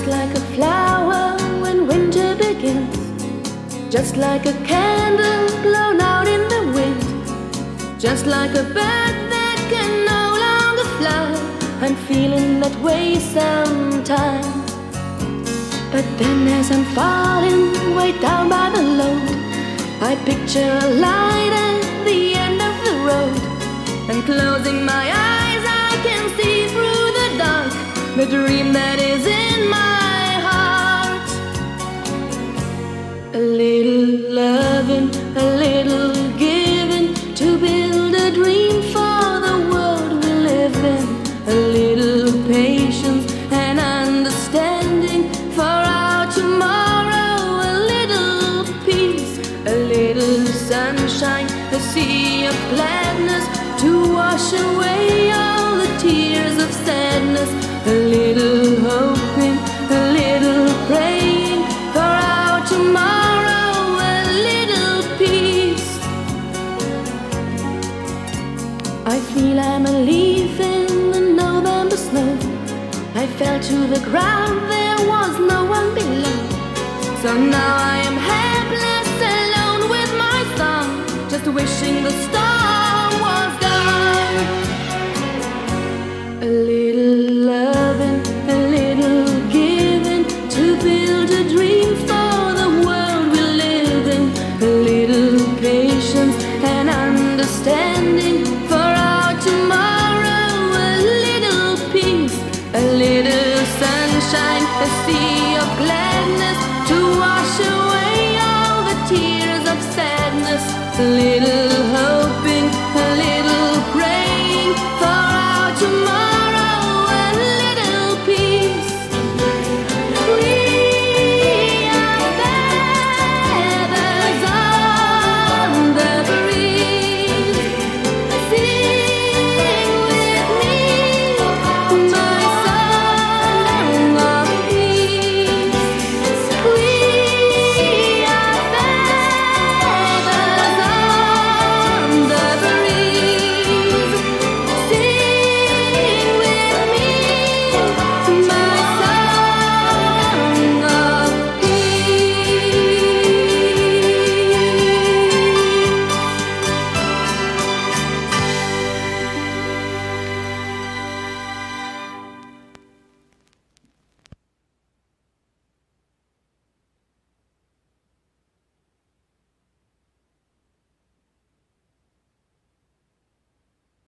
like a flower when winter begins, just like a candle blown out in the wind, just like a bird that can no longer fly. I'm feeling that way sometimes. But then as I'm falling way down by the load, I picture a light at the end of the road, and closing my eyes I can see through the dark the dream that is in my heart. A little loving, a little giving, to build a dream for the world we live in. A little patience and understanding for our tomorrow. A little peace, a little sunshine, a sea of gladness to wash away all the tears of sadness. A little hoping, a little praying for our tomorrow. A little peace. I feel I'm a leaf in the November snow. I fell to the ground, there was no one below. So now I am helpless, alone with my song, just wishing the storm was gone. A little loving, a little giving, to build a dream for the world we live in. A little patience and understanding for our tomorrow. A little peace, a little sunshine, a sea of gladness to wash away all the tears of sadness.